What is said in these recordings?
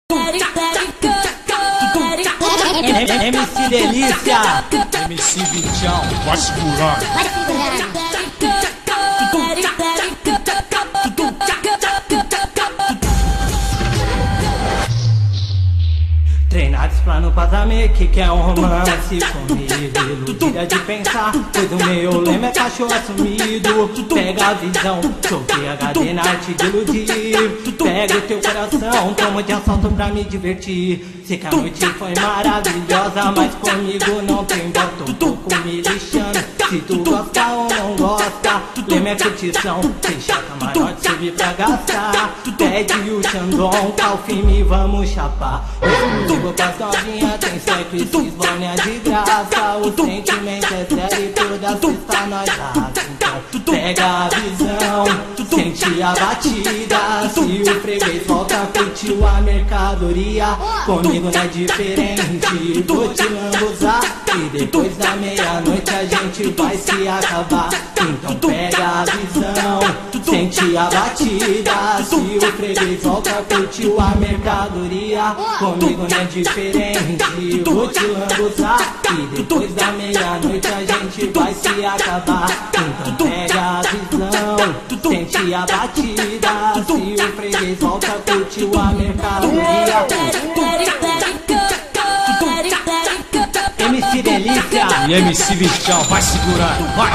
MC Delícia, MC Vitão, vai segurando. treinados pra não passar meio que quer um romance comigo. Iludida de pensar, pois o meu lema é cachorro assumido. Pega a visão, sou PhD na arte de iludir. Pega o teu coração, toma de assalto pra me divertir. Sei que a noite foi maravilhosa, mas comigo não tem volta. Um pouco me lixando, se tu gosta ou não gosta. Lema é curtição, deixa a camarote subir pra gastar. Pede o Xandão, Calfime, vamos chapar. Exclusivo pras novinhas, tem sexo e se esbônia de graça. O sentimento é sério e toda sexta nós raça. Então pega a visão, sente a batida. Se o freguês volta, curtiu a mercadoria. Comigo não é diferente, vou te lambuzar. E depois da meia-noite a gente vai se acabar. Então pega a visão, sente a batida. Se o freguês volta, curtiu a mercadoria. Comigo não é diferente, vou te lambuzar. E depois da meia-noite a gente vai se acabar. Então pega a visão, sente a batida. Se o freguês volta, curtiu a mercadoria. MC Delícia e MC Vitão, vai segurando, vai.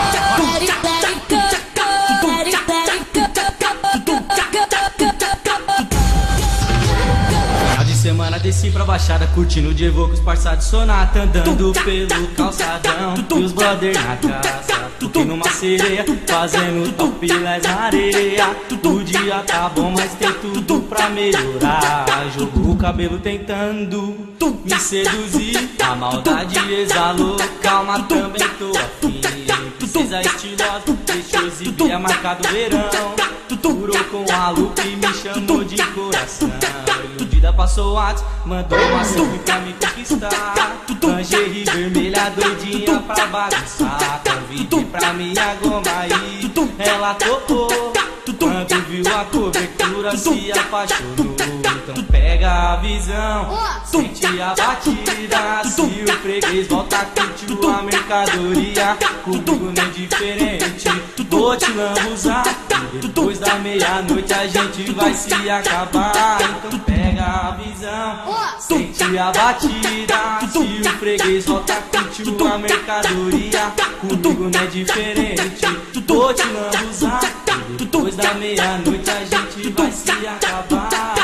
Final de semana desci pra baixada, curtindo de Evo com os parçados sonata. Andando pelo calçadão e os brother na caça. Toquei numa sereia, fazendo topless na areia. O dia tá bom, mas tem tudo pra melhorar. Jogou o cabelo tentando me seduzir. A maldade exalou, calma, também tô afim. Princesa estilosa, deixa eu exibir a marca do verão. Furou com a lupa e me chamou de coração. Iludida passou o ato, mandou uma selfie pra me conquistar. Lingerie vermelha doidinha pra bagunçar. Convide pra minha goma e ela topou. Quando viu a cobertura se apaixonou. Então pega a visão, sente a batida. Se o freguês volta, curtiu a mercadoria. Comigo não é diferente, vou te lambuzar. E depois da meia-noite a gente vai se acabar. Então pega a visão, sente a batida. Se o freguês volta, curtiu a mercadoria. Comigo não é diferente, vou te lambuzar. E depois da meia-noite a gente vai se acabar.